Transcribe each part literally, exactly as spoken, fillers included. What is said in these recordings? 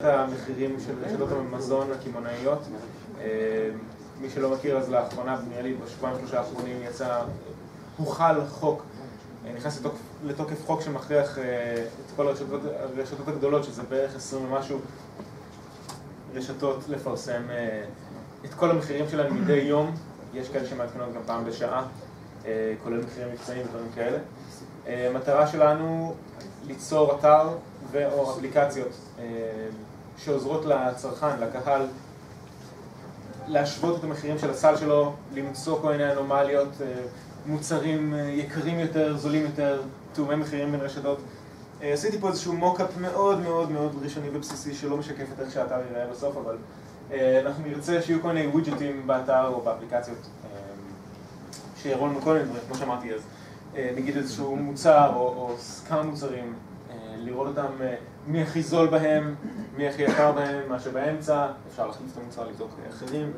המחירים של רשתות המזון הקמעונאיות. מי שלא מכיר, אז לאחרונה, נראה לי בשבועיים שלושה האחרונים יצא, הוחל חוק, נכנס לתוקף, לתוקף חוק שמכריח את כל הרשתות, הרשתות הגדולות, שזה בערך עשרים ומשהו רשתות, לפרסם את כל המחירים שלהם מדי יום. יש כאלה שמעדכנות גם פעם בשעה, כולל מחירים מבצעיים ודברים כאלה. המטרה שלנו ליצור אתר ו/או אפליקציות שעוזרות לצרכן, לקהל, להשוות את המחירים של הסל שלו, למצוא כל מיני אנומליות, מוצרים יקרים יותר, זולים יותר, תאומי מחירים בין רשתות. עשיתי פה איזשהו מוקאפ מאוד מאוד מאוד ראשוני ובסיסי שלא משקף את איך שהאתר ייראה בסוף, אבל אנחנו נרצה שיהיו כל מיני ווידג'טים באתר או באפליקציות שיראו לנו כל מיני דברים, כמו שאמרתי, אז נגיד איזשהו מוצר או, או כמה מוצרים, לראות אותם מי הכי זול בהם, מי הכי יקר בהם, מה שבאמצע, אפשר להחליף את המוצר לבדוק אחרים.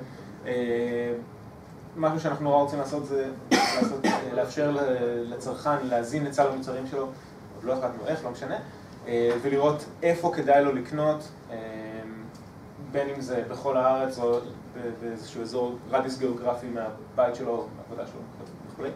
משהו שאנחנו נורא רוצים לעשות זה לעשות, לאפשר לצרכן להזין את סל המוצרים שלו, עוד לא החלטנו איך, לא משנה, ולראות איפה כדאי לו לקנות, בין אם זה בכל הארץ או באיזשהו אזור רדיוס גיאוגרפי מהבית שלו, מהעבודה שלו וכו'.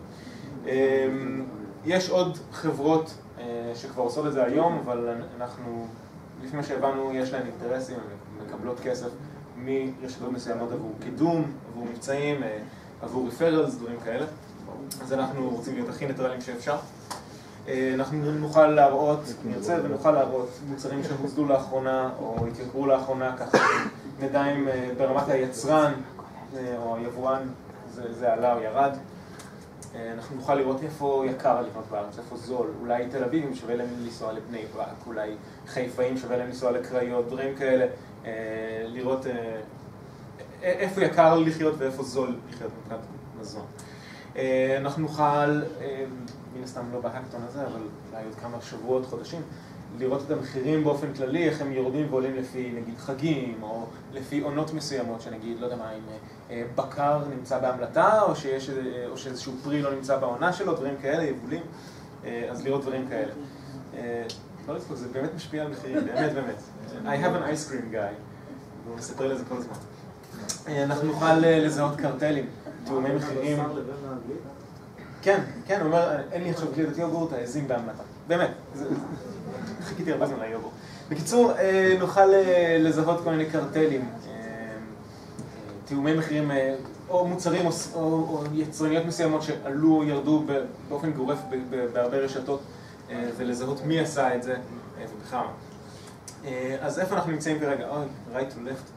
יש עוד חברות שכבר עושות את זה היום, אבל אנחנו, לפי מה שהבנו, יש להן אינטרסים, מקבלות כסף מרשתות מסוימות עבור קידום, עבור מבצעים, עבור ריפרלס, דברים כאלה. אז אנחנו רוצים להיות הכי ניטרלים שאפשר. אנחנו נוכל להראות, נרצה ונוכל להראות מוצרים שהוזלו לאחרונה או התייקרו לאחרונה, ככה נדע אם ברמת היצרן או היבואן זה, זה עלה או ירד. אנחנו נוכל לראות איפה יקר לקנות בארץ, איפה זול, אולי תל אביבים שווה להם לנסוע לבני ברק, אולי חיפאים שווה להם לנסוע לקריות, דברים כאלה, לראות איפה יקר לחיות ואיפה זול לחיות מבחינת מזון. אנחנו נוכל, מן הסתם לא בהקטון הזה, אבל אולי עוד כמה שבועות, חודשים, לראות את המחירים באופן כללי, איך הם יורדים ועולים לפי נגיד חגים, או לפי עונות מסוימות, שנגיד, לא יודע מה, אם בקר נמצא בהמלטה, או שיש, או שאיזשהו פרי לא נמצא בעונה שלו, דברים כאלה, יבולים, אז לראות דברים כאלה. לא לצחוק, זה באמת משפיע על מחירים, באמת באמת. I have an ice cream guy, והוא מספר לזה כל הזמן. אנחנו נוכל לזהות קרטלים, תאומי מחירים. כן, כן, הוא אומר, אין לי עכשיו גלידת יוגורט, העזים בהמלטה. באמת, חיכיתי הרבה זמן ליוגורט. בקיצור, נוכל לזהות כל מיני קרטלים, תאומי מחירים, או מוצרים או יצרניות מסוימות שעלו או ירדו באופן גורף בהרבה רשתות, ולזהות מי עשה את זה ובכמה. אז איפה אנחנו נמצאים כרגע? אוי, right to left.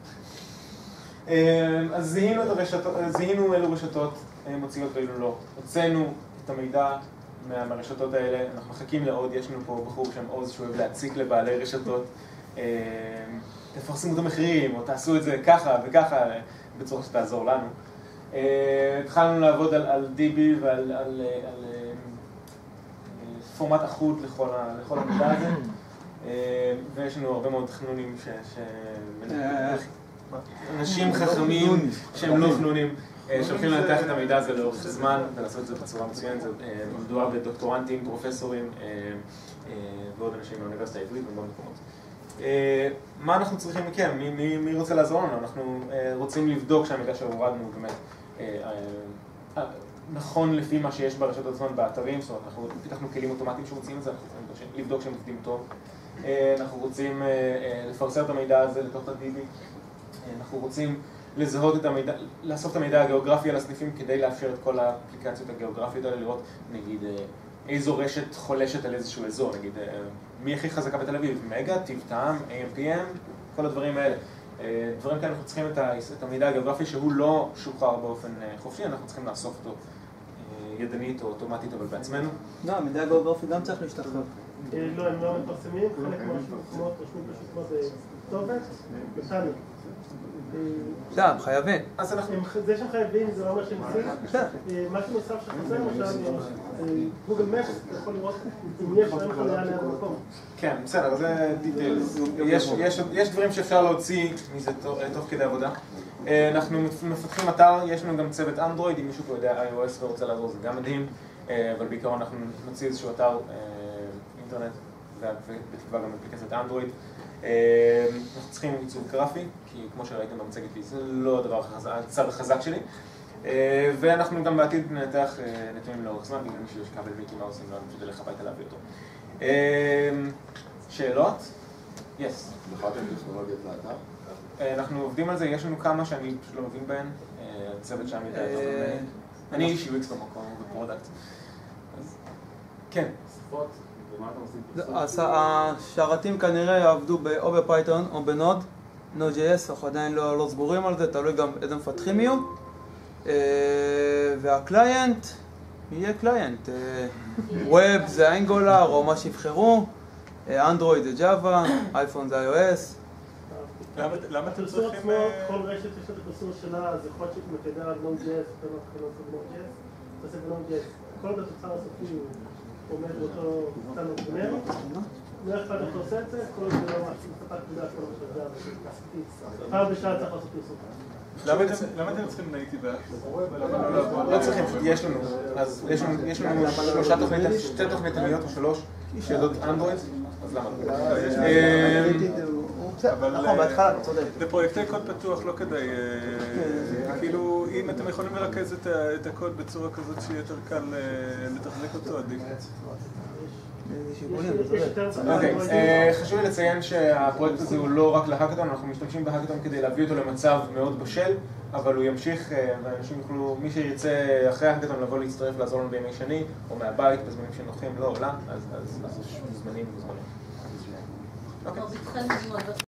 אז זיהינו את הרשתות, זיהינו אילו רשתות מוציאות ואילו לא. הוצאנו את המידע מהרשתות האלה, אנחנו מחכים לעוד, יש לנו פה בחור שם עוז שאוהב להציק לבעלי רשתות, תפרסמו את המחירים או תעשו את זה ככה וככה בצורה שתעזור לנו. התחלנו לעבוד על, על די בי ועל על, על, פורמט אחוד לכל, לכל המידע הזה, ויש לנו הרבה מאוד חנונים ש... ש... אנשים חכמים שהם לא חנונים, שהולכים לנתח את המידע הזה לאורך זמן ולעשות את זה בצורה מצוינת. מדובר בדוקטורנטים, פרופסורים ועוד אנשים מהאוניברסיטה העברית ובעוד מקומות. מה אנחנו צריכים מכם? מי, מי רוצה לעזור לנו? אנחנו רוצים לבדוק שהמידע שהורדנו באמת נכון לפי מה שיש ברשתות עצמן באתרים, זאת אומרת, אנחנו פיתחנו כלים אוטומטיים שמוצאים את זה, אנחנו רוצים לבדוק שהם עובדים טוב. אנחנו רוצים לפרסם את המידע הזה לתוך ה-די בי. אנחנו רוצים לזהות את המידע, לאסוף את המידע הגיאוגרפי על הסניפים כדי לאפשר את כל האפליקציות הגיאוגרפיות האלה, לראות נגיד איזו רשת חולשת על איזשהו אזור, נגיד מי הכי חזקה בתל אביב, מגה, טיב טעם, איי אם פי אם, כל הדברים האלה. דברים כאלה אנחנו צריכים את המידע הגיאוגרפי שהוא לא שוחרר באופן חופשי, אנחנו צריכים לאסוף אותו ידנית או אוטומטית אבל בעצמנו. לא, המידע הגיאוגרפי גם צריך להשתחרר. לא, הם לא מפרסמים, חלק מהמקומות רשמו פשוט מה זה כתובת, מטאלית. לא, הם חייבים. אז זה שהם חייבים זה לא אומר שהם עושים. משהו נוסף שחוזר, למשל, גוגל מפס, אתה יכול לראות אם יש להם חניה ליד המקום. כן, בסדר, זה דיטיילס. יש דברים שאפשר להוציא מזה תוך כדי עבודה. אנחנו מפתחים אתר, יש לנו גם צוות אנדרואיד, אם מישהו פה יודע איי או אס ורוצה לעזור זה גם מדהים, אבל בעיקרון אנחנו נוציא איזשהו אתר אינטרנט ובתקווה גם אפליקציית אנדרואיד. אנחנו צריכים עיצוב גרפי, כי כמו שראיתם במצגת לי, זה לא הדבר הצד החזק שלי. ואנחנו גם בעתיד ננתח נתונים לאורך זמן, בגלל מישהו יש כבל מיקי מאוס, אם לא נפשוט אליך הביתה להביא אותו. שאלות? יס. בחרתם טכנולוגיות לאתר? אנחנו עובדים על זה, יש לנו כמה שאני פשוט לא מבין בהן, הצוות שם יודע יותר ממני. אני איש יו אקס במקום, בפרודקט. כן. שפות, ומה אתם עושים? אז השרתים כנראה יעבדו או בפייתון או בנוד, נוד ג'י אס, אנחנו עדיין לא סגורים על זה, תלוי גם איזה מפתחים יהיו. והקליינט יהיה קליינט. ווב זה אנגולר או מה שיבחרו, אנדרואיד זה ג'אווה, אייפון זה איי או אס. למה אתם צריכים... כל רשת יש את הקורסור שלה, אז יכול להיות שמקדם על נוד ג'י אס, אתה לא יכול לעשות נוד ג'י אס, אתה עושה בנוד ג'י אס. כל עוד התוצר הסופי הוא עומד באותו סטנדרט גנרי, לא אכפת איך אתה עושה את זה, כל עוד זה לא מספק תדע כל מה שזה היה. פעם בשעה צריך לעשות פרסום. למה אתם צריכים נייטיב אפ? לא צריכים, יש לנו. אז יש לנו שלושה תוכנית, שתי תוכניתניות או שלוש שיודעות אנדרואיד, אז למה לא? נכון, בהתחלה, אתה צודק. לפרויקטי קוד פתוח לא כדאי, כאילו, אם אתם יכולים לרכז את הקוד בצורה כזאת שיהיה יותר קל לתחזק אותו, עדיף. אוקיי, חשוב לי לציין שהפרויקט הזה הוא לא רק להאקתון, אנחנו משתמשים בהאקתון כדי להביא אותו למצב מאוד בשל, אבל הוא ימשיך, ואנשים יוכלו, מי שירצה אחרי ההאקתון לבוא להצטרף לעזור לנו בימי שני, או מהבית, בזמנים שנוחים, לא עולה, אז מוזמנים ומוזמנים.